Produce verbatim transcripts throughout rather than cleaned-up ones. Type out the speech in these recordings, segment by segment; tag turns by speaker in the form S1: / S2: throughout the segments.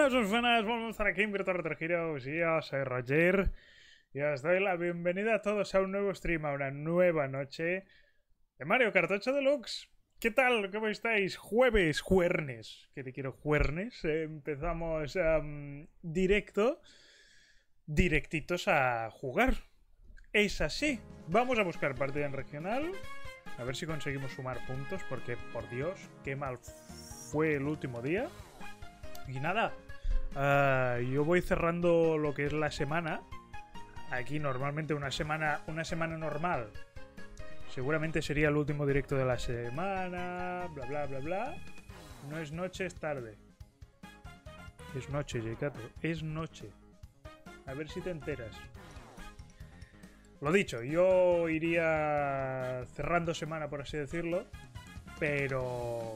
S1: buenas, muy buenas, vamos a estar aquí en Virtual Retro Heroes y yo soy Roger y os doy la bienvenida a todos a un nuevo stream, a una nueva noche de Mario Kart ocho Deluxe. ¿Qué tal? ¿Cómo estáis? Jueves, juernes, que te quiero juernes, eh, empezamos um, directo, directitos a jugar. Es así, vamos a buscar partida en regional, a ver si conseguimos sumar puntos, porque por Dios, qué mal fue el último día. Y nada, uh, yo voy cerrando lo que es la semana. Aquí normalmente una semana, una semana normal seguramente sería el último directo de la semana, bla bla bla bla. No es noche, es tarde. Es noche, Jekato, es noche. A ver si te enteras. Lo dicho, yo iría cerrando semana, por así decirlo, pero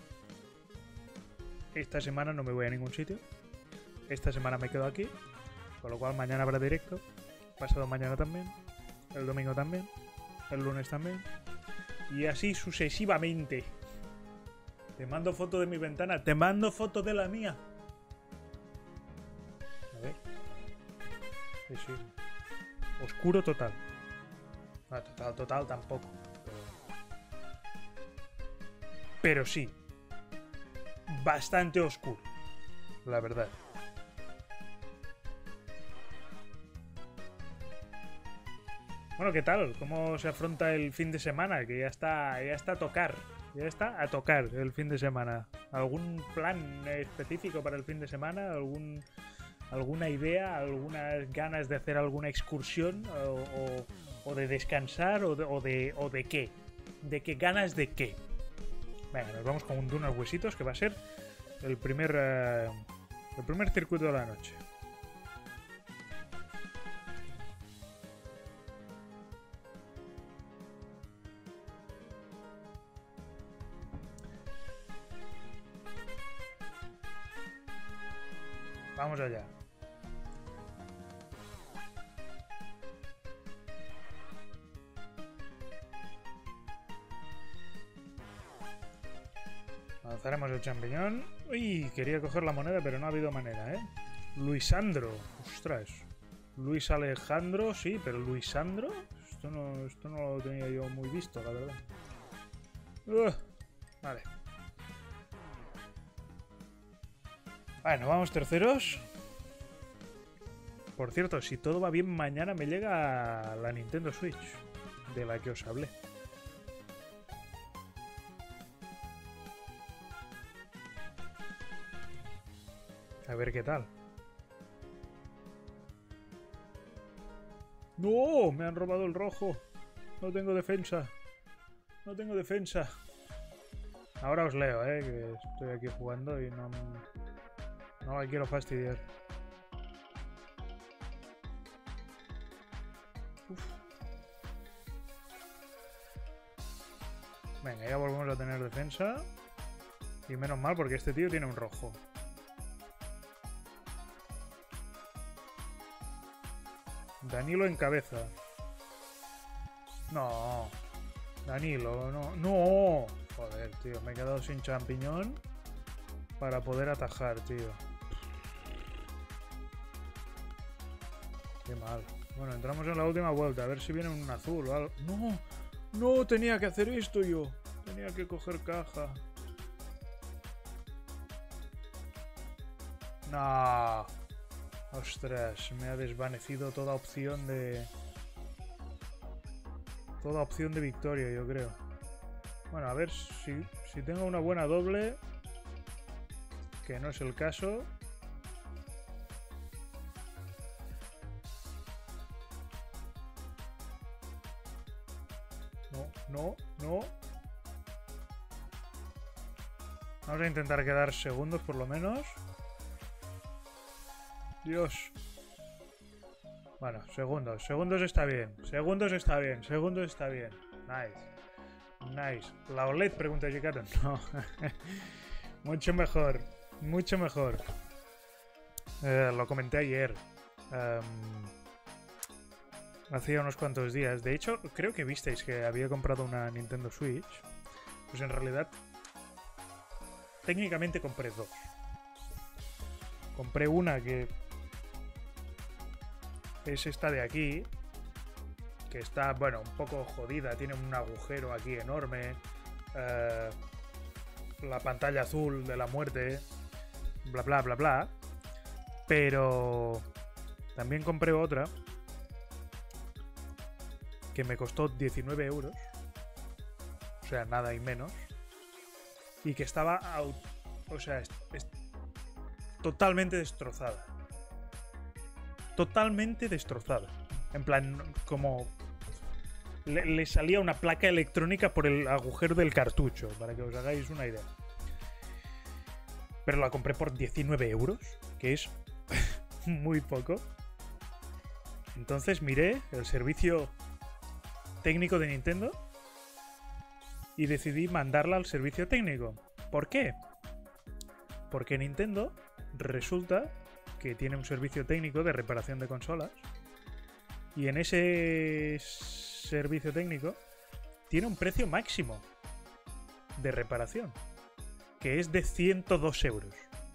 S1: esta semana no me voy a ningún sitio. Esta semana me quedo aquí, con lo cual mañana habrá directo, pasado mañana también, el domingo también, el lunes también, y así sucesivamente. Te mando foto de mi ventana, te mando foto de la mía. A ver. Sí, sí. Oscuro total. No, total, total tampoco. Pero, pero sí. Bastante oscuro. La verdad. Bueno, ¿qué tal? ¿Cómo se afronta el fin de semana? Que ya está, ya está a tocar. Ya está a tocar el fin de semana. ¿Algún plan específico para el fin de semana? ¿Algún... ¿Alguna idea, algunas ganas de hacer alguna excursión o, o, o de descansar o de, o, de, o de qué? ¿De qué ganas de qué? Venga, nos vamos con unos huesitos que va a ser el primer, uh, el primer circuito de la noche. Vamos allá. Lanzaremos el champiñón. Uy, quería coger la moneda, pero no ha habido manera, ¿eh? Luisandro. Ostras. Luis Alejandro, sí, pero Luisandro. Esto no, esto no lo tenía yo muy visto, la verdad. Uh, vale. Bueno, vamos terceros. Por cierto, si todo va bien, mañana me llega la Nintendo Switch, de la que os hablé. A ver qué tal. ¡No! Me han robado el rojo. No tengo defensa. No tengo defensa. Ahora os leo, eh, que estoy aquí jugando y no... No la quiero fastidiar. Uf. Venga, ya volvemos a tener defensa. Y menos mal porque este tío tiene un rojo. Danilo en cabeza. No. Danilo, no. ¡No! Joder, tío, me he quedado sin champiñón para poder atajar, tío. Qué mal. Bueno, entramos en la última vuelta. A ver si viene un azul o algo. ¡No! ¡No! Tenía que hacer esto yo. Tenía que coger caja. ¡No! Ostras, me ha desvanecido toda opción de... Toda opción de victoria, yo creo. Bueno, a ver si, si tengo una buena doble. Que no es el caso. No, no, no. Vamos a intentar quedar segundos por lo menos. Dios. Bueno, segundos. Segundos está bien. Segundos está bien. Segundos está bien. Nice. Nice. ¿La O L E D? Pregunta Jekato. No. Mucho mejor. Mucho mejor. Eh, lo comenté ayer. Um, hacía unos cuantos días. De hecho, creo que visteis que había comprado una Nintendo Switch. Pues en realidad, técnicamente compré dos. compré una que es esta de aquí, que está, bueno, un poco jodida, tiene un agujero aquí enorme, eh, la pantalla azul de la muerte, bla bla bla bla. Pero también compré otra que me costó diecinueve euros, o sea, nada y menos, y que estaba, o sea, es, es totalmente destrozada. Totalmente destrozada. En plan, como le, le salía una placa electrónica por el agujero del cartucho, para que os hagáis una idea. Pero la compré por diecinueve euros, que es muy poco. Entonces miré el servicio técnico de Nintendo y decidí mandarla al servicio técnico. ¿Por qué? Porque Nintendo resulta que tiene un servicio técnico de reparación de consolas y en ese servicio técnico tiene un precio máximo de reparación, que es de ciento dos euros.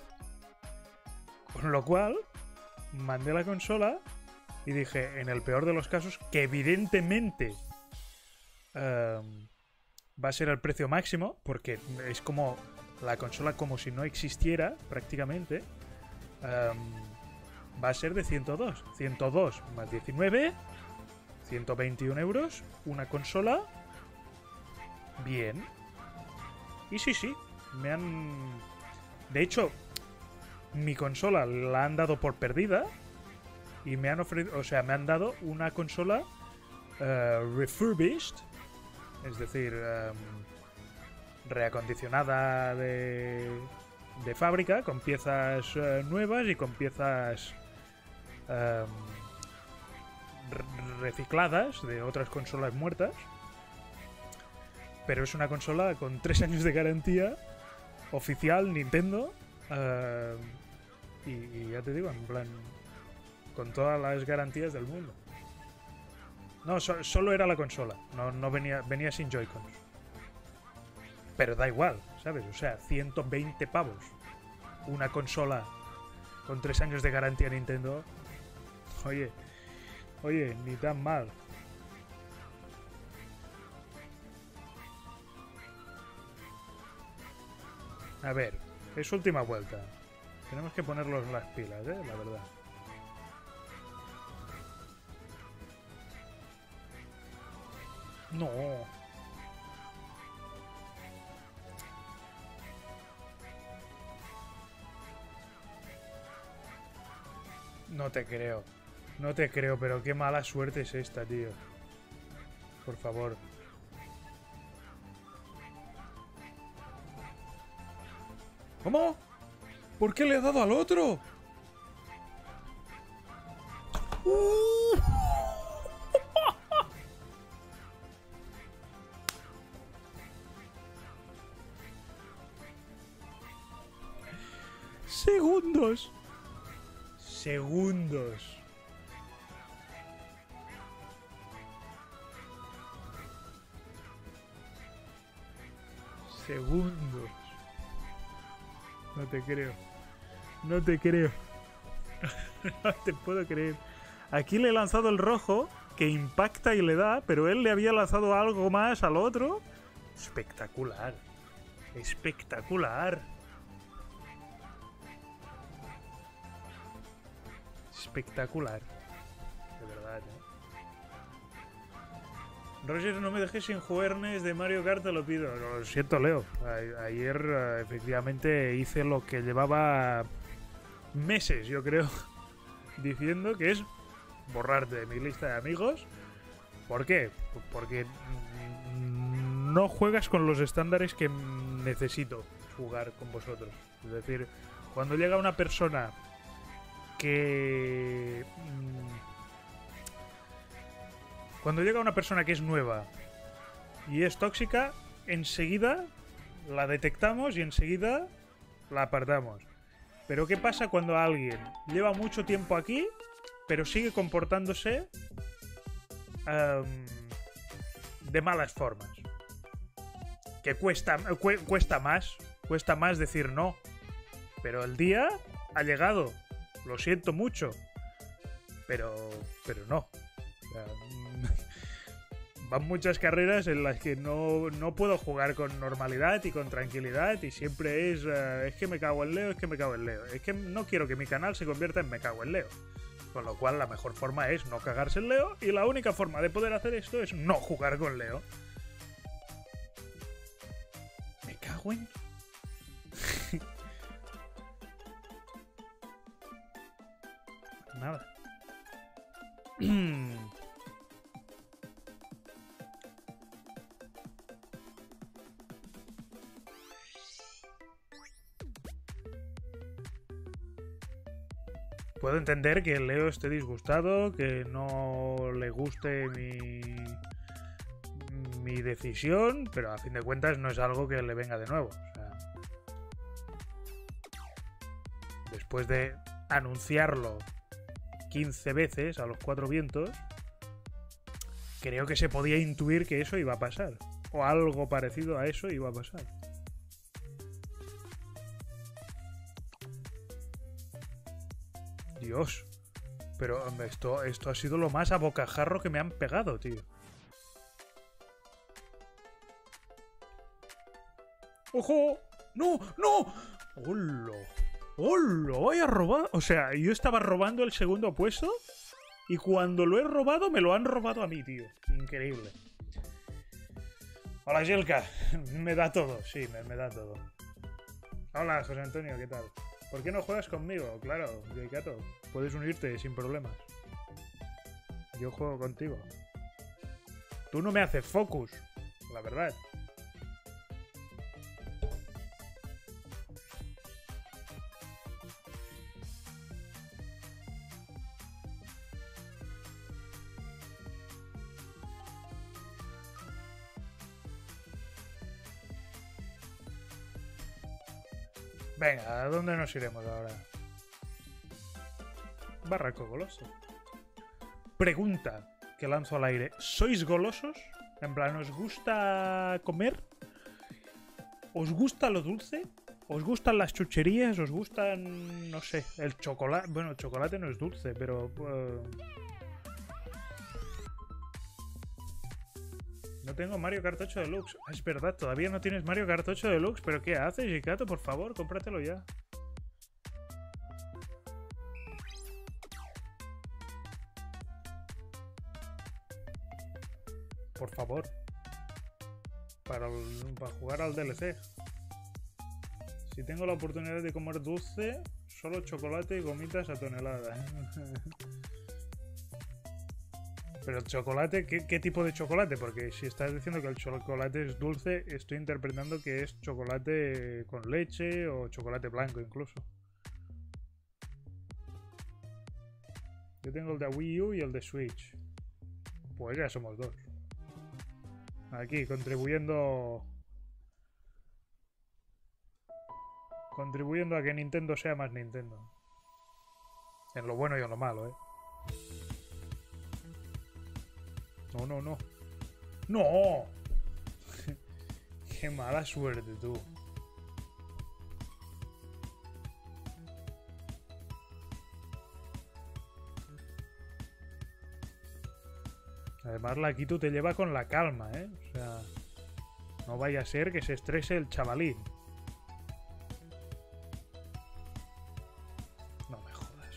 S1: Con lo cual mandé la consola y dije, en el peor de los casos, que evidentemente um, va a ser el precio máximo, porque es como la consola como si no existiera prácticamente, um, va a ser de ciento dos. ciento dos más diecinueve, ciento veintiún euros, una consola bien. Y sí, sí, me han... De hecho, mi consola la han dado por perdida y me han ofrecido, o sea, me han dado una consola uh, refurbished, es decir, um, reacondicionada de, de fábrica, con piezas uh, nuevas y con piezas um, recicladas de otras consolas muertas. Pero es una consola con tres años de garantía oficial Nintendo. Uh, y, y ya te digo, en plan, con todas las garantías del mundo. No, so, solo era la consola, no, no venía, venía sin Joy-Cons. Pero da igual, ¿sabes? O sea, ciento veinte pavos. Una consola con tres años de garantía Nintendo. Oye, oye, ni tan mal. A ver, es última vuelta. Tenemos que ponerlos las pilas, ¿eh? La verdad. No. No te creo. No te creo, pero qué mala suerte es esta, tío. Por favor. ¿Cómo? ¿Por qué le he dado al otro? ¡Uh! Segundos. Segundos. Segundos. No te creo. No te creo. No te puedo creer. Aquí le he lanzado el rojo, que impacta y le da, pero él le había lanzado algo más al otro. Espectacular. Espectacular. Espectacular. De verdad, ¿eh? Roger, no me dejes sin juernes de Mario Kart, te lo pido. Lo siento, Leo. A ayer uh, efectivamente hice lo que llevaba meses, yo creo, diciendo, que es borrarte de mi lista de amigos. ¿Por qué? Pues porque no juegas con los estándares que necesito jugar con vosotros. Es decir, cuando llega una persona que... Cuando llega una persona que es nueva y es tóxica, enseguida la detectamos y enseguida la apartamos. Pero ¿qué pasa cuando alguien lleva mucho tiempo aquí, pero sigue comportándose um, de malas formas? Que cuesta, cu cuesta más, cuesta más decir no. Pero el día ha llegado. Lo siento mucho. Pero, pero no. O sea, van muchas carreras en las que no, no puedo jugar con normalidad y con tranquilidad y siempre es, uh, es que me cago en Leo, es que me cago en Leo. Es que no quiero que mi canal se convierta en me cago en Leo. Con lo cual la mejor forma es no cagarse en Leo y la única forma de poder hacer esto es no jugar con Leo. Me cago en... Nada. Puedo entender que Leo esté disgustado, que no le guste mi, mi decisión, pero a fin de cuentas no es algo que le venga de nuevo. O sea, después de anunciarlo quince veces a los cuatro vientos, creo que se podía intuir que eso iba a pasar. O algo parecido a eso iba a pasar. Dios. Pero esto, esto ha sido lo más a bocajarro que me han pegado, tío. ¡Ojo! ¡No! ¡No! ¡Hola! ¡Hola! ¡Vaya robado! O sea, yo estaba robando el segundo puesto y cuando lo he robado me lo han robado a mí, tío. Increíble. Hola, Jelka. Me da todo. Sí, me, me da todo. Hola, José Antonio. ¿Qué tal? ¿Por qué no juegas conmigo? Claro, Yoikato. Puedes unirte sin problemas. Yo juego contigo. Tú no me haces focus, la verdad. Venga, ¿a dónde nos iremos ahora? Barraco goloso. Pregunta que lanzo al aire. ¿Sois golosos? En plan, ¿os gusta comer? ¿Os gusta lo dulce? ¿Os gustan las chucherías? ¿Os gustan, no sé, el chocolate? Bueno, el chocolate no es dulce, pero... Uh... No tengo Mario Kart ocho Deluxe. Ah, es verdad, todavía no tienes Mario Kart ocho Deluxe. ¿Pero qué haces, Yoikato? Por favor, cómpratelo ya. Por favor. Para, el, para jugar al D L C. Si tengo la oportunidad de comer dulce, solo chocolate y gomitas a tonelada. Pero el chocolate, ¿qué, ¿qué tipo de chocolate? Porque si estás diciendo que el chocolate es dulce, estoy interpretando que es chocolate con leche o chocolate blanco incluso. Yo tengo el de Wii U y el de Switch. Pues ya somos dos. Aquí, contribuyendo... Contribuyendo a que Nintendo sea más Nintendo. En lo bueno y en lo malo, ¿eh? No, no, no. ¡No! ¡Qué mala suerte, tú! Además, la Kitu te lleva con la calma, ¿eh? O sea, no vaya a ser que se estrese el chavalín. No me jodas.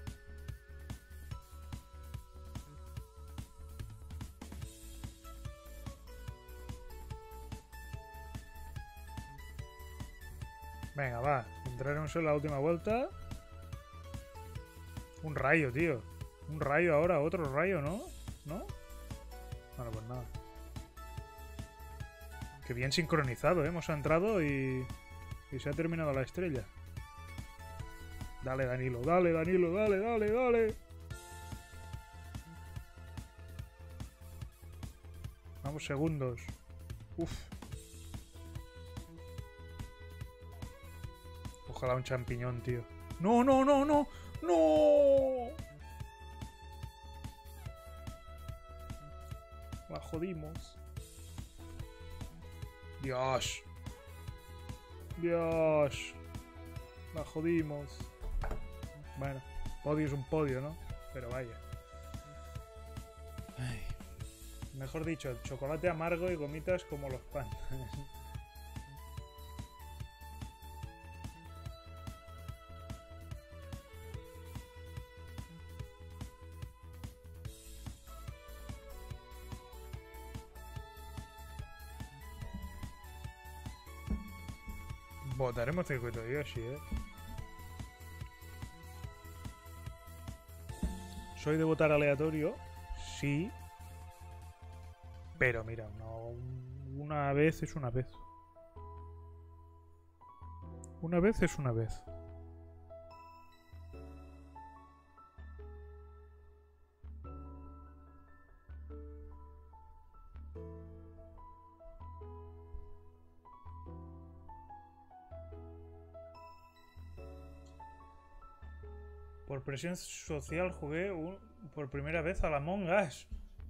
S1: Venga, va. Entraremos en la última vuelta. Un rayo, tío. Un rayo ahora, otro rayo, ¿no? ¿No? Bueno, pues nada. Qué bien sincronizado, ¿eh? Hemos entrado y... Y se ha terminado la estrella. Dale, Danilo, dale, Danilo, dale, dale, dale. Vamos segundos. Uf. Ojalá un champiñón, tío. ¡No, no, no, no! ¡No! La jodimos. Dios. Dios. La jodimos. Bueno, podio es un podio, ¿no? Pero vaya. Ay. Mejor dicho, chocolate amargo y gomitas como los pandas. Votaremos circuito de Yoshi, ¿eh? ¿Soy de votar aleatorio? Sí. Pero mira, no, una vez es una vez. Una vez es una vez. Por presión social jugué un, por primera vez a la Among Us.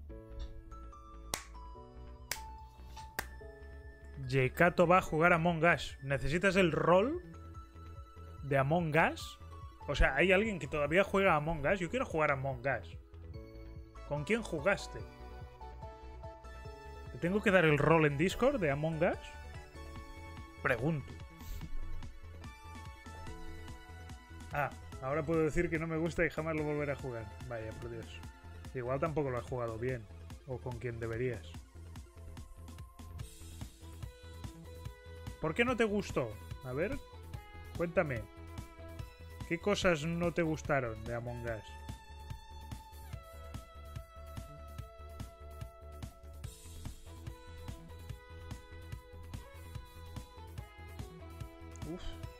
S1: Jekato va a jugar a Among Us. ¿Necesitas el rol de Among Us? O sea, ¿hay alguien que todavía juega a Among Us? Yo quiero jugar a Among Us. ¿Con quién jugaste? ¿Te tengo que dar el rol en Discord de Among Us? Pregunto. Ah, ahora puedo decir que no me gusta y jamás lo volveré a jugar. Vaya, por Dios. Igual tampoco lo has jugado bien. O con quien deberías. ¿Por qué no te gustó? A ver, cuéntame. ¿Qué cosas no te gustaron de Among Us? Uf.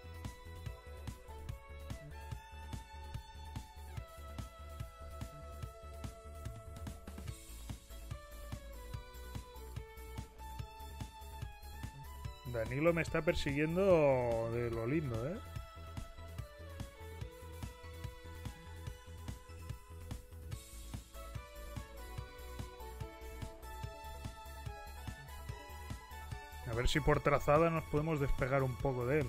S1: Danilo me está persiguiendo de lo lindo, ¿eh? A ver si por trazada nos podemos despegar un poco de él.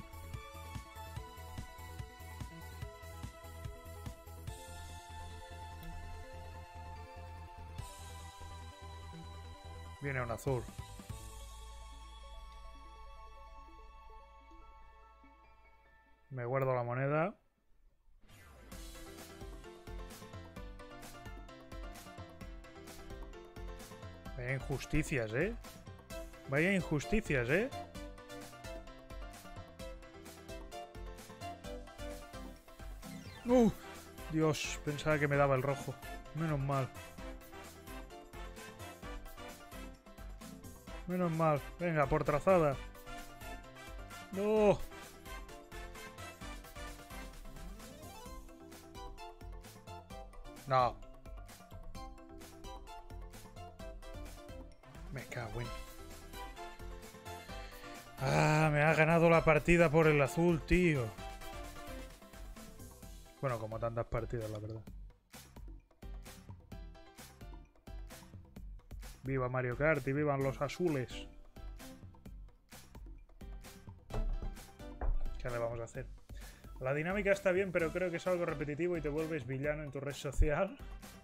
S1: Viene un azul. Me guardo la moneda. Vaya injusticias, ¿eh? Vaya injusticias, ¿eh? ¡Uh! Dios, pensaba que me daba el rojo. Menos mal. Menos mal. Venga, por trazada. ¡No! No. Me cago en... Ah, me ha ganado la partida por el azul, tío. Bueno, como tantas partidas, la verdad. Viva Mario Kart y vivan los azules. ¿Qué le vamos a hacer? La dinámica está bien, pero creo que es algo repetitivo y te vuelves villano en tu red social.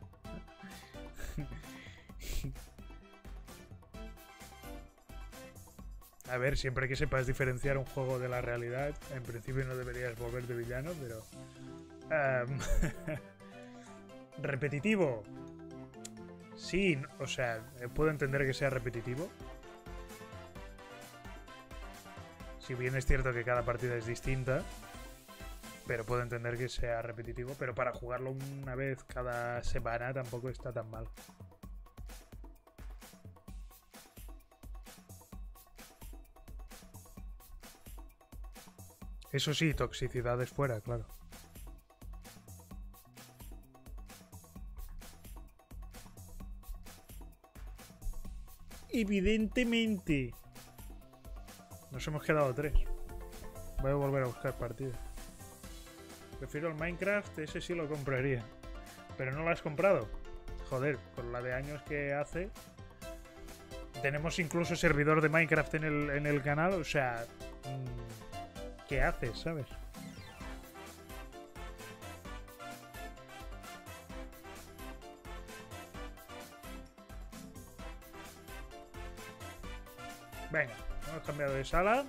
S1: A ver, siempre que sepas diferenciar un juego de la realidad, en principio no deberías volverte villano, pero... Um... repetitivo. Sí, o sea, puedo entender que sea repetitivo. Si bien es cierto que cada partida es distinta, pero puedo entender que sea repetitivo. Pero para jugarlo una vez cada semana tampoco está tan mal. Eso sí, toxicidades fuera, claro. Evidentemente. Nos hemos quedado tres. Voy a volver a buscar partidas. Prefiero el Minecraft, ese sí lo compraría. Pero no lo has comprado. Joder, con la de años que hace. Tenemos incluso servidor de Minecraft en el, en el canal, o sea... ¿Qué haces, sabes? Venga, hemos cambiado de sala.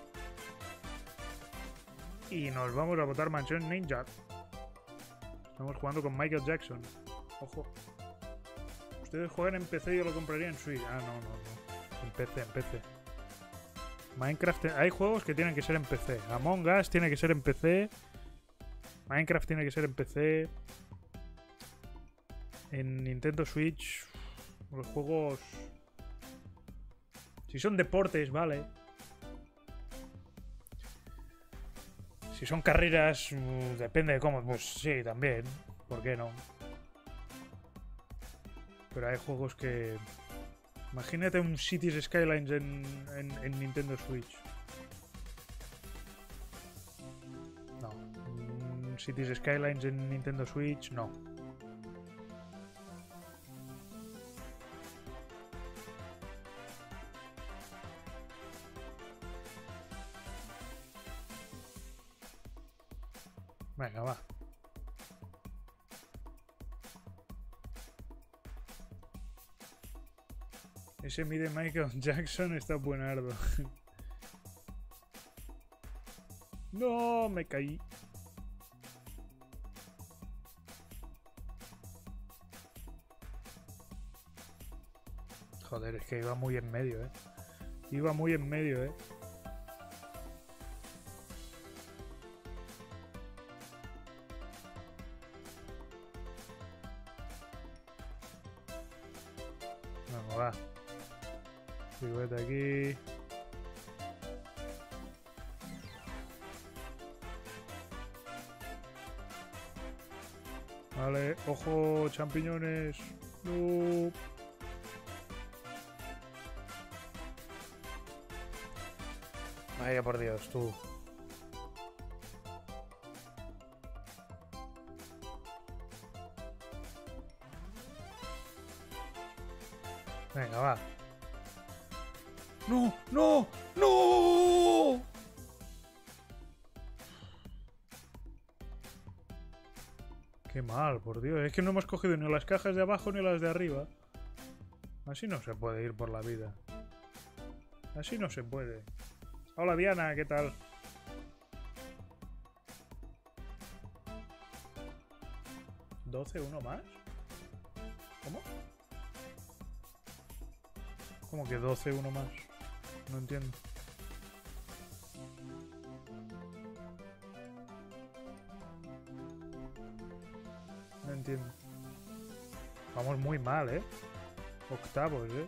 S1: Y nos vamos a botar Mansión Ninja. Estamos jugando con Michael Jackson. Ojo. Ustedes juegan en P C y yo lo compraría en Switch. Ah, no, no, no. En P C, en P C. Minecraft... Hay juegos que tienen que ser en P C. Among Us tiene que ser en P C. Minecraft tiene que ser en P C. En Nintendo Switch... Los juegos... Si son deportes, vale. Si son carreras, depende de cómo. Pues sí, también. ¿Por qué no? Pero hay juegos que... Imagínate un Cities Skylines en, en, en Nintendo Switch. No. Un Cities Skylines en Nintendo Switch, no. Venga, va. Ese mide Michael Jackson está buenardo. No, me caí. Joder, es que iba muy en medio, eh. Iba muy en medio, eh. Vamos, va. Pirueta aquí. Vale, ojo, champiñones. No. Vaya por Dios, tú. Venga, va. ¡No! ¡No! ¡No! Qué mal, por Dios. Es que no hemos cogido ni las cajas de abajo ni las de arriba. Así no se puede ir por la vida. Así no se puede. Hola Diana, ¿qué tal? ¿doce, uno más? ¿Cómo? ¿Cómo que doce, uno más? No entiendo. No entiendo. Vamos muy mal, ¿eh? Octavos, ¿eh?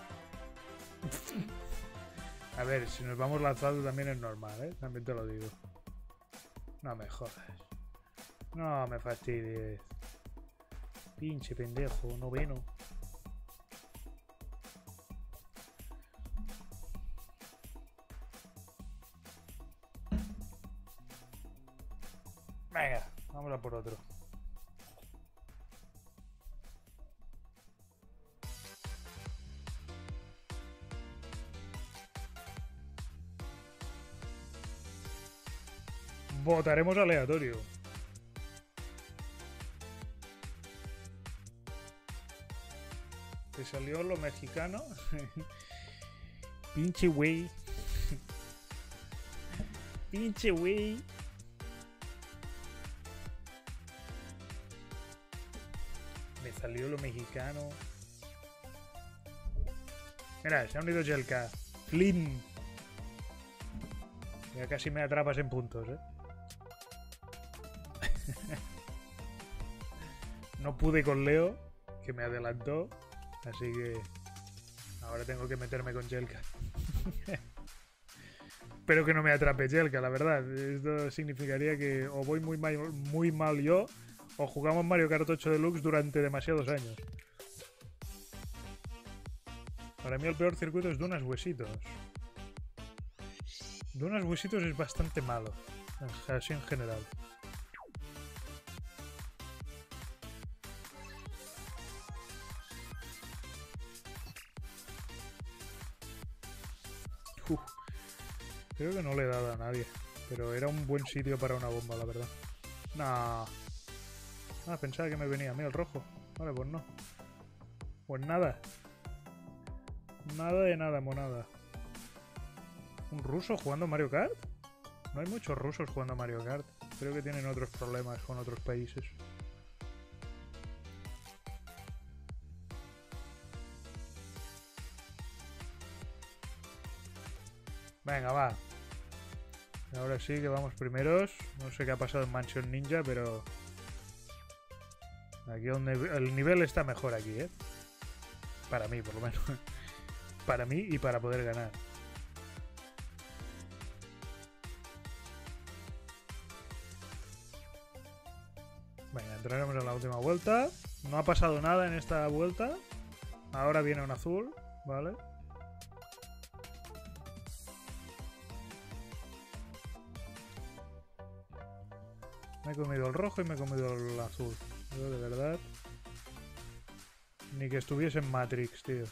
S1: A ver, si nos vamos lanzando también es normal, ¿eh? También te lo digo. No me jodas. No me fastidies. Pinche pendejo, noveno. Venga, vamos a por otro. Votaremos aleatorio. ¿Te salió lo mexicano? Pinche güey. Pinche güey. Me salió lo mexicano. Mira, se ha unido Jelka. Clean. Ya casi me atrapas en puntos, ¿eh? No pude con Leo, que me adelantó. Así que ahora tengo que meterme con Jelka. Espero que no me atrape Jelka, la verdad. Esto significaría que o voy muy mal, muy mal yo, o jugamos Mario Kart ocho Deluxe durante demasiados años. Para mí el peor circuito es Dunas Huesitos. Dunas Huesitos es bastante malo, así en general. Uf, creo que no le he dado a nadie, pero era un buen sitio para una bomba, la verdad. Nah. Ah, pensaba que me venía a mí el rojo. Vale, pues no. Pues nada. Nada de nada, monada. ¿Un ruso jugando Mario Kart? No hay muchos rusos jugando Mario Kart. Creo que tienen otros problemas con otros países. Venga, va. Ahora sí que vamos primeros. No sé qué ha pasado en Mansion Ninja, pero... Aquí donde el nivel está mejor aquí, ¿eh? Para mí, por lo menos. Para mí y para poder ganar. Venga, entraremos en la última vuelta. No ha pasado nada en esta vuelta. Ahora viene un azul, ¿vale? Me he comido el rojo y me he comido el azul. Yo, de verdad. Ni que estuviese en Matrix, tío.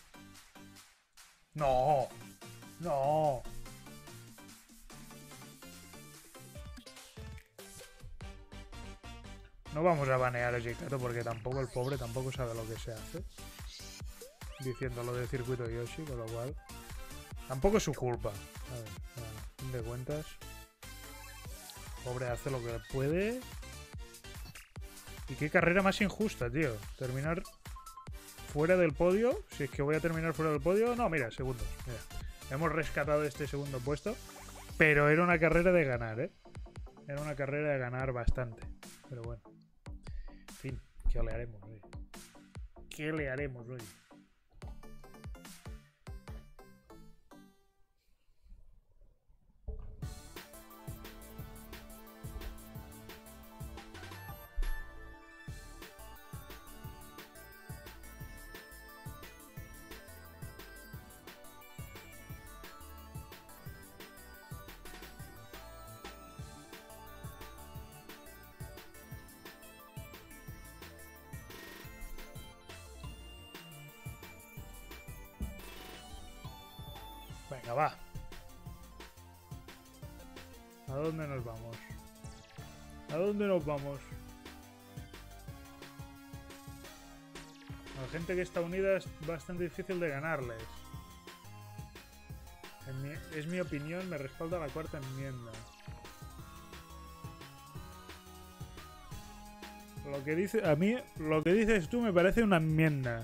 S1: ¡No! ¡No! No vamos a banear a Jikato porque tampoco el pobre tampoco sabe lo que se hace. Diciendo lo de circuito Yoshi, con lo cual... Tampoco es su culpa. A ver, a fin de cuentas... Pobre hace lo que puede. Y qué carrera más injusta, tío. Terminar fuera del podio. Si es que voy a terminar fuera del podio. No, mira, segundos. Mira. Hemos rescatado este segundo puesto. Pero era una carrera de ganar, ¿eh? Era una carrera de ganar bastante. Pero bueno. En fin, ¿qué le haremos hoy? ¿Qué le haremos hoy? Venga, va. ¿A dónde nos vamos? ¿A dónde nos vamos? La gente que está unida es bastante difícil de ganarles. En mi, es mi opinión, me respalda la cuarta enmienda. Lo que dice, a mí, lo que dices tú me parece una enmienda.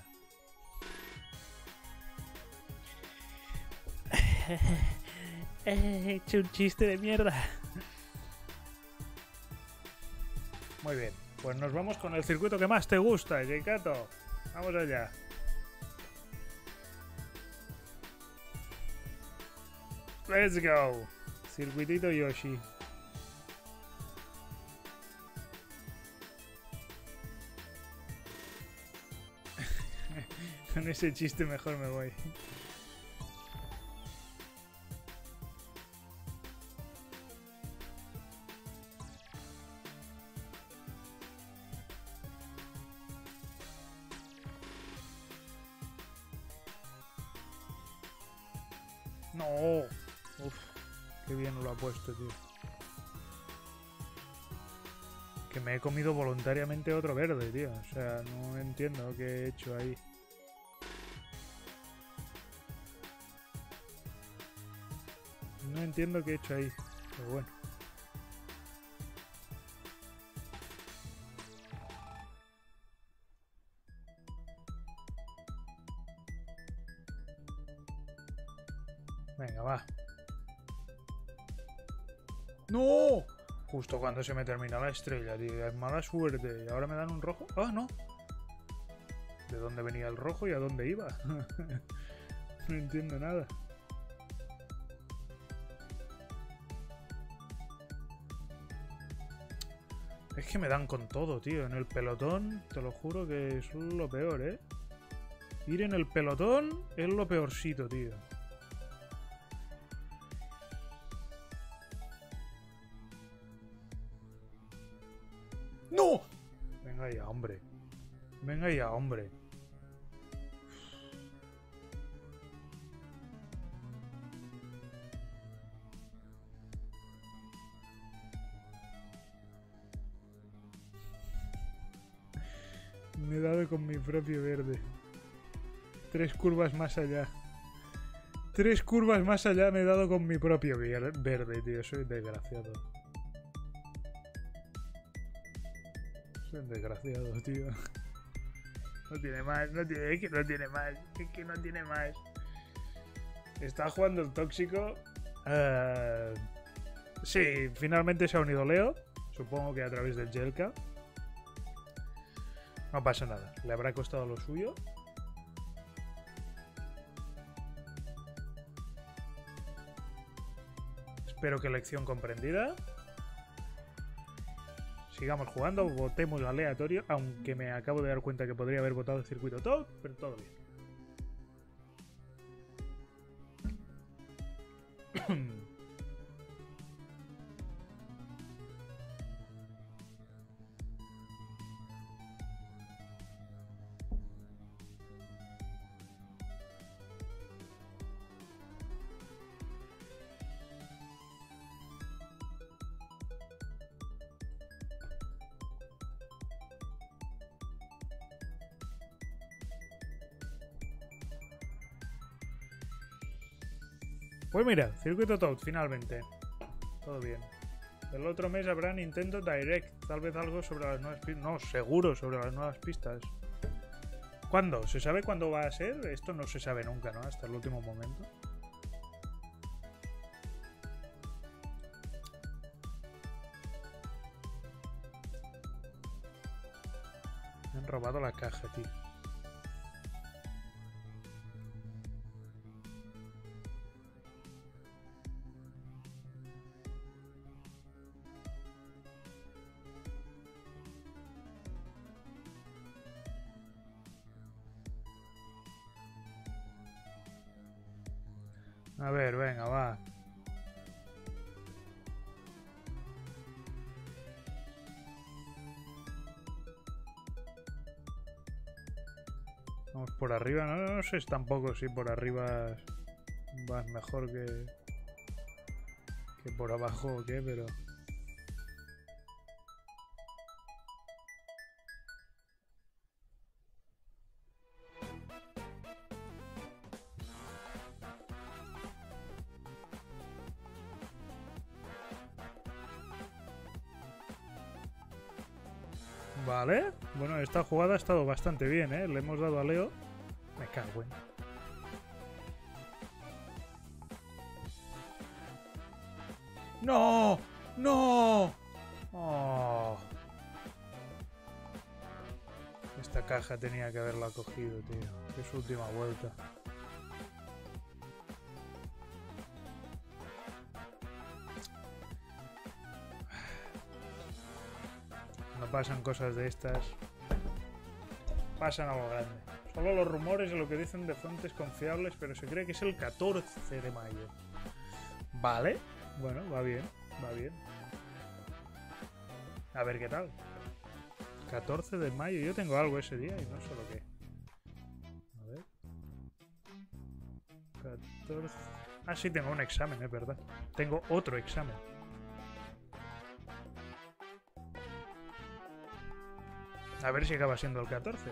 S1: He hecho un chiste de mierda. Muy bien, pues nos vamos con el circuito que más te gusta, Jikato. Vamos allá. Let's go. Circuitito Yoshi. Con ese chiste mejor me voy. No. Uf, qué bien lo ha puesto, tío. Que me he comido voluntariamente otro verde, tío. O sea, no entiendo qué he hecho ahí. No entiendo qué he hecho ahí. Pero bueno. Venga, va. ¡No! Justo cuando se me termina la estrella, tío. Es mala suerte. ¿Y ahora me dan un rojo? ¡Ah, no! ¿De dónde venía el rojo y a dónde iba? No entiendo nada. Es que me dan con todo, tío. En el pelotón, te lo juro que es lo peor, ¿eh? Ir en el pelotón es lo peorcito, tío. ¡No! Venga ya, hombre. Venga ya, hombre. Me he dado con mi propio verde. Tres curvas más allá. Tres curvas más allá me he dado con mi propio verde, tío. Soy desgraciado. Soy un desgraciado, tío. No tiene más, no tiene, es que no tiene más, es que no tiene más. Está jugando el tóxico. Uh, sí, finalmente se ha unido Leo. Supongo que a través del Jelka. No pasa nada, le habrá costado lo suyo. Espero que lección comprendida. Sigamos jugando, votemos aleatorio, aunque me acabo de dar cuenta que podría haber votado el circuito todo, pero todo bien. Pues mira, circuito Toad, finalmente. Todo bien. El otro mes habrá Nintendo Direct. Tal vez algo sobre las nuevas pistas. No, seguro sobre las nuevas pistas. ¿Cuándo? ¿Se sabe cuándo va a ser? Esto no se sabe nunca, ¿no? Hasta el último momento. Me han robado la caja, tío. A ver, venga, va. Vamos por arriba. No, no sé tampoco si por arriba vas mejor que, que por abajo o qué, pero... Vale, bueno, esta jugada ha estado bastante bien, ¿eh? Le hemos dado a Leo. Me cago en... ¡No! ¡No! Oh. Esta caja tenía que haberla cogido, tío. Es su última vuelta. Pasan cosas de estas, pasan a lo grande. Solo los rumores de lo que dicen de fuentes confiables, pero se cree que es el catorce de mayo. Vale, bueno, va bien, va bien. A ver qué tal. catorce de mayo, yo tengo algo ese día y no sé lo que. A ver. catorce. Ah, sí, tengo un examen, es verdad. Tengo otro examen. A ver si acaba siendo el catorce.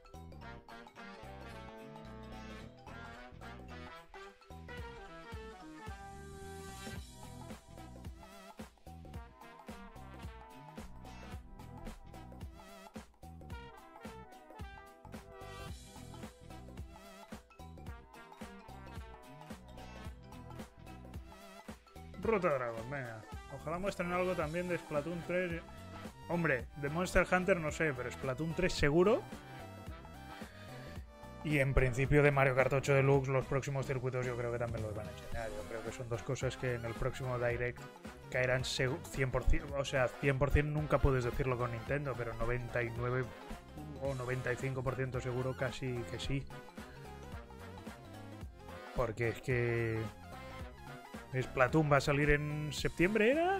S1: Ruta Dragon, venga. Ojalá muestren algo también de Splatoon tres. Hombre, de Monster Hunter no sé, pero Splatoon tres seguro. Y en principio de Mario Kart ocho Deluxe los próximos circuitos yo creo que también los van a enseñar. Yo creo que son dos cosas que en el próximo Direct caerán cien por cien. O sea, cien por cien nunca puedes decirlo con Nintendo, pero noventa y nueve o noventa y cinco por ciento seguro casi que sí. Porque es que... Splatoon va a salir en septiembre, ¿era?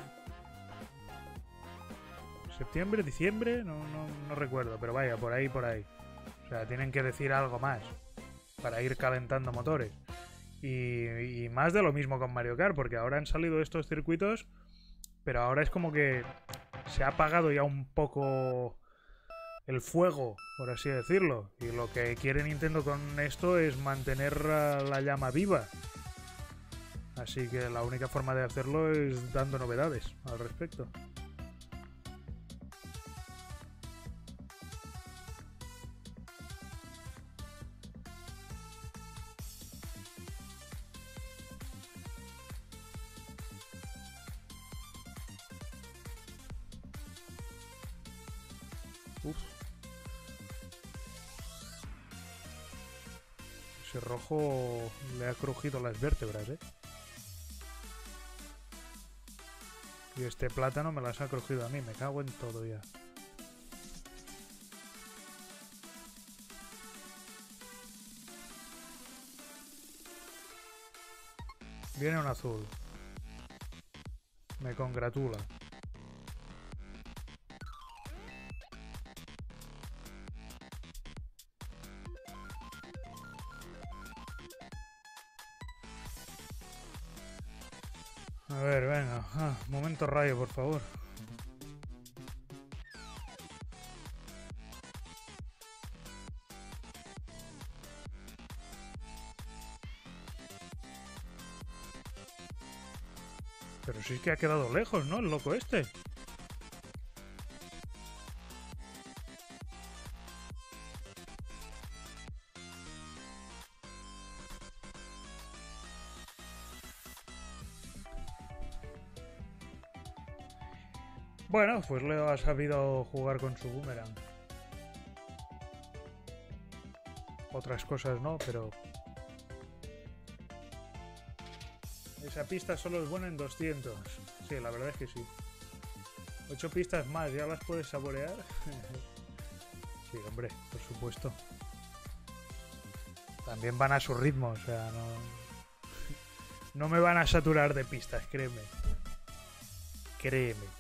S1: ¿Septiembre? ¿Diciembre? No, no, no recuerdo, pero vaya, por ahí, por ahí. O sea, tienen que decir algo más para ir calentando motores. Y, y más de lo mismo con Mario Kart, porque ahora han salido estos circuitos, pero ahora es como que se ha apagado ya un poco el fuego, por así decirlo. Y lo que quiere Nintendo con esto es mantener la llama viva. Así que la única forma de hacerlo es dando novedades al respecto. Uf. Ese rojo le ha crujido las vértebras, ¿eh? Y este plátano me las ha crujido a mí. Me cago en todo ya. Viene un azul. Me congratula. A ver, venga. Ah, momento rayo, por favor. Pero sí que ha quedado lejos, ¿no? El loco este. Bueno, pues Leo ha sabido jugar con su boomerang. Otras cosas no, pero... Esa pista solo es buena en doscientos. Sí, la verdad es que sí. Ocho pistas más, ¿ya las puedes saborear? Sí, hombre, por supuesto. También van a su ritmo, o sea, no... No me van a saturar de pistas, créeme. Créeme.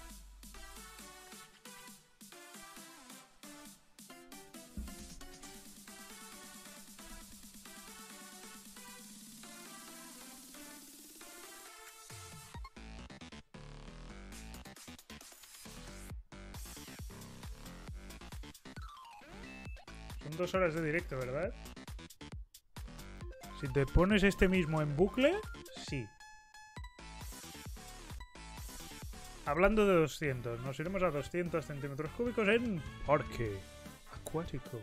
S1: Son dos horas de directo, ¿verdad? Si te pones este mismo en bucle, sí. Hablando de doscientos, nos iremos a doscientos centímetros cúbicos en parque acuático.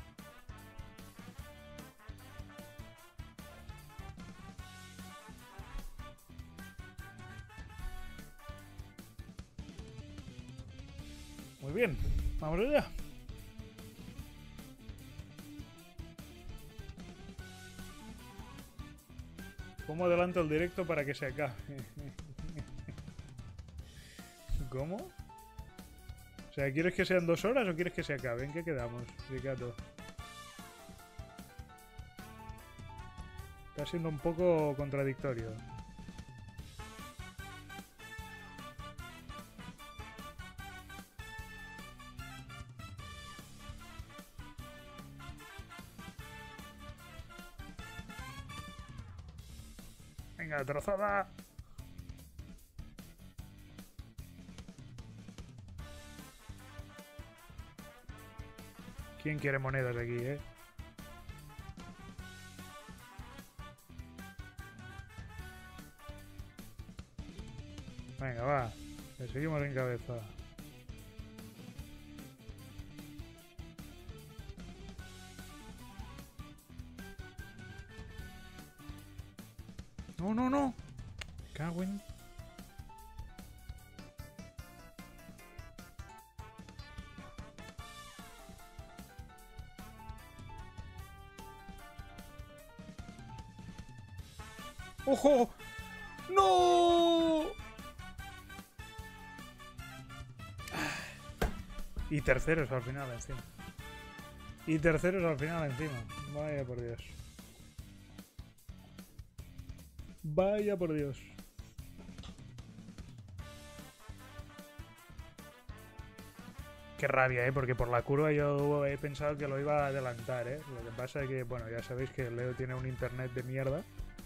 S1: Muy bien, vamos allá. ¿Cómo adelanto el directo para que se acabe? ¿Cómo? O sea, ¿quieres que sean dos horas o quieres que se acabe? ¿En qué quedamos, Ricardo? Está siendo un poco contradictorio. Venga, trozada. ¿Quién quiere monedas aquí, eh? Venga, va. Le seguimos en cabeza. No, no, no. Me cago en... ¡Ojo! ¡No! Y terceros al final encima. Y terceros al final encima. Vaya por Dios. Vaya por Dios. Qué rabia, ¿eh? Porque por la curva yo he pensado que lo iba a adelantar, ¿eh? Lo que pasa es que, bueno, ya sabéis que Leo tiene un internet de mierda.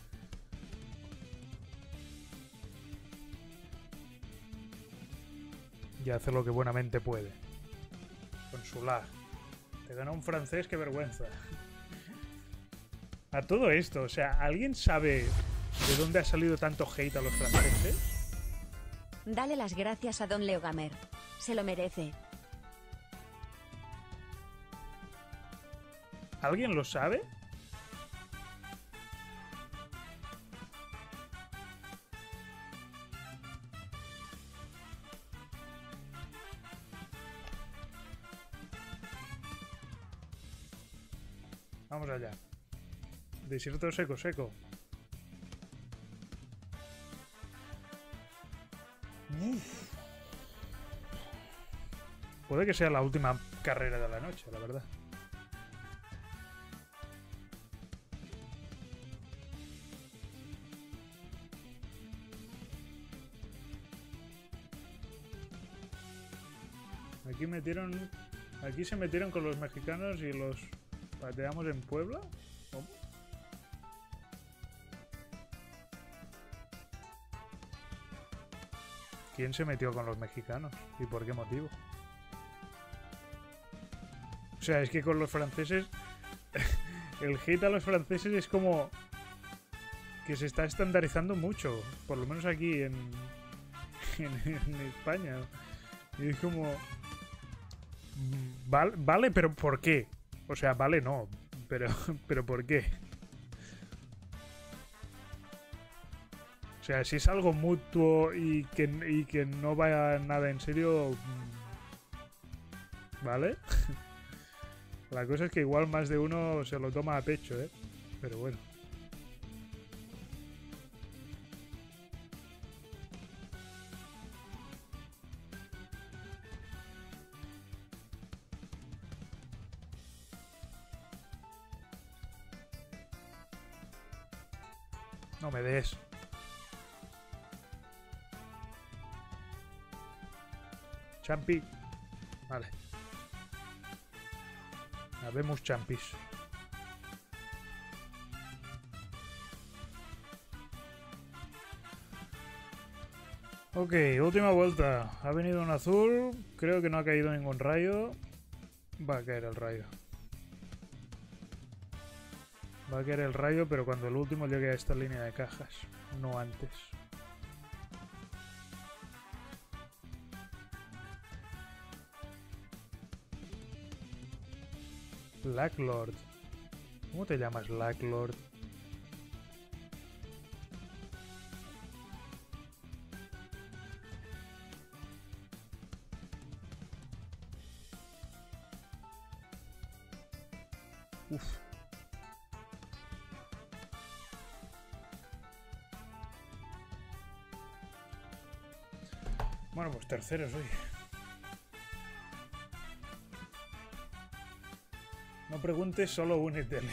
S1: Y hace lo que buenamente puede. Con su lag. Te gana un francés, qué vergüenza. A todo esto, o sea, ¿alguien sabe ¿De dónde ha salido tanto hate a los franceses?
S2: Dale las gracias a Don Leogamer. Se lo merece.
S1: ¿Alguien lo sabe? Vamos allá. Desierto seco, seco. Uf. Puede que sea la última carrera de la noche, la verdad. Aquí metieron... Aquí se metieron con los mexicanos y los pateamos en Puebla. ¿Cómo? ¿Quién se metió con los mexicanos? ¿Y por qué motivo? O sea, es que con los franceses... el hate a los franceses es como... que se está estandarizando mucho. Por lo menos aquí en... en, en España. Y es como... Vale, vale, pero ¿por qué? O sea, vale no. Pero, pero ¿por qué? O sea, si es algo mutuo y que, y que no vaya nada en serio... ¿Vale? La cosa es que igual más de uno se lo toma a pecho, ¿eh? Pero bueno. No me des. Champi. Vale. Habemos champis. Ok, última vuelta. Ha venido un azul. Creo que no ha caído ningún rayo. Va a caer el rayo. Va a caer el rayo, pero cuando el último llegue a esta línea de cajas. No antes. Lacklord. ¿Cómo te llamas, Lacklord? Uf. Bueno, pues terceros hoy. No preguntes, solo úneteles.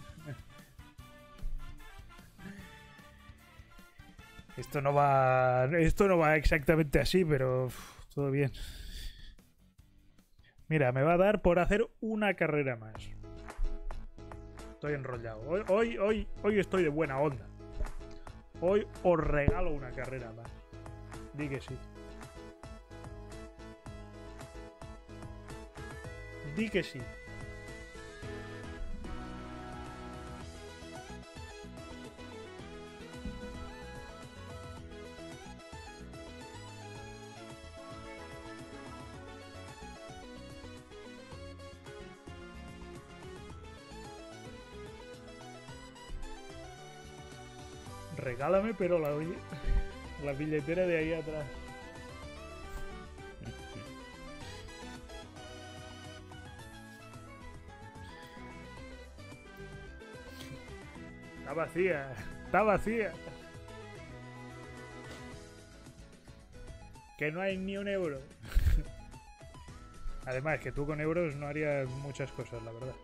S1: Esto no va... Esto no va exactamente así, pero... Uf, todo bien. Mira, me va a dar por hacer una carrera más. Estoy enrollado. Hoy, hoy, hoy, hoy estoy de buena onda. Hoy os regalo una carrera más. Di que sí. Di que sí. Regálame, pero la, la billetera de ahí atrás. Está vacía, está vacía. Que no hay ni un euro. Además, que tú con euros no harías muchas cosas, la verdad.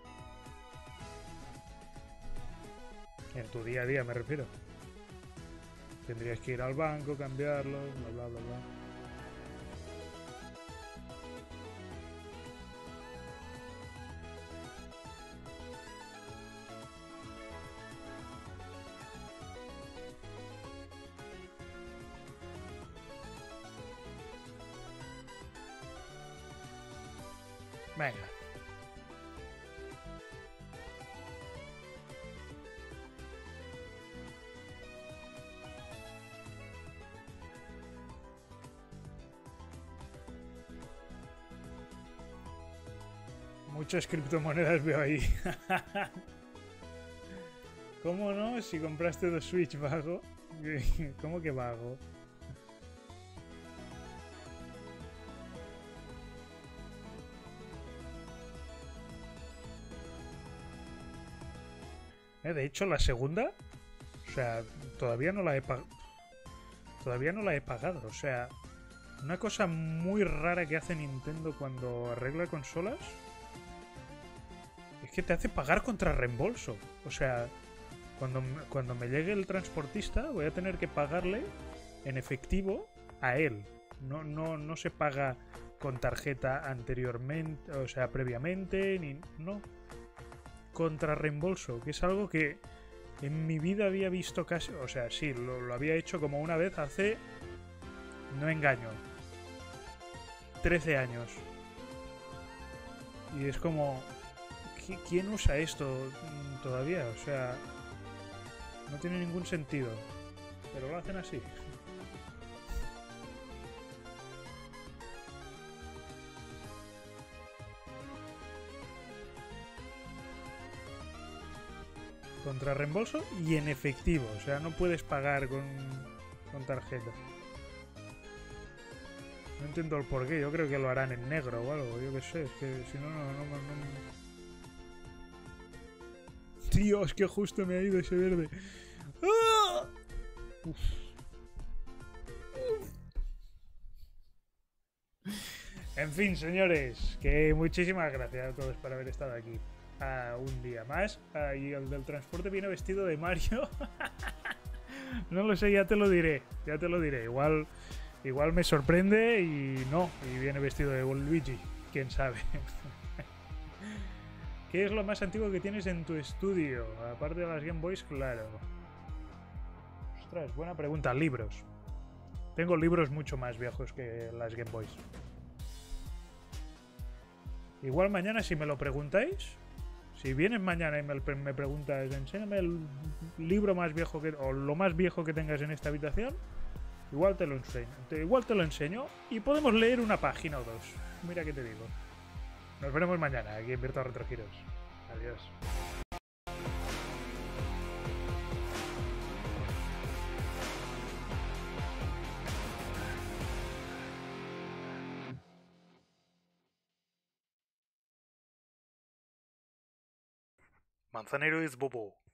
S1: En tu día a día me refiero. Tendrías que ir al banco, cambiarlo, bla bla bla bla. Venga. Muchas criptomonedas veo ahí. ¿Cómo no? Si compraste dos Switch vago. ¿Cómo que vago? Eh, de hecho, la segunda, o sea, todavía no la he pagado. Todavía no la he pagado. O sea, una cosa muy rara que hace Nintendo cuando arregla consolas es que te hace pagar contra reembolso. O sea, cuando, cuando me llegue el transportista voy a tener que pagarle en efectivo a él. No, no, no se paga con tarjeta anteriormente, o sea, previamente, ni. No. Contra reembolso, que es algo que en mi vida había visto casi. O sea, sí, lo, lo había hecho como una vez hace. No engaño. trece años. Y es como. ¿Quién usa esto todavía? O sea, no tiene ningún sentido. Pero lo hacen así. Contra reembolso y en efectivo. O sea, no puedes pagar con, con tarjeta. No entiendo el porqué. Yo creo que lo harán en negro o algo. Yo qué sé. Es que si no, no, no, no, no. Dios, que justo me ha ido ese verde. ¡Ah! Uf. Uf. En fin, señores, que muchísimas gracias a todos por haber estado aquí uh, un día más. Uh, y el del transporte viene vestido de Mario. No lo sé, ya te lo diré. Ya te lo diré. Igual, igual me sorprende y no. Y viene vestido de Luigi. Quién sabe. ¿Qué es lo más antiguo que tienes en tu estudio? Aparte de las Game Boys, claro. Ostras, buena pregunta. Libros. Tengo libros mucho más viejos que las Game Boys. Igual mañana si me lo preguntáis, si vienes mañana y me, me preguntas, enséñame el libro más viejo que, o lo más viejo que tengas en esta habitación, igual te lo enseño. Te, igual te lo enseño y podemos leer una página o dos. Mira qué te digo. Nos veremos mañana aquí en Virtua Retro Heroes. Adiós. Manzanero es bobo.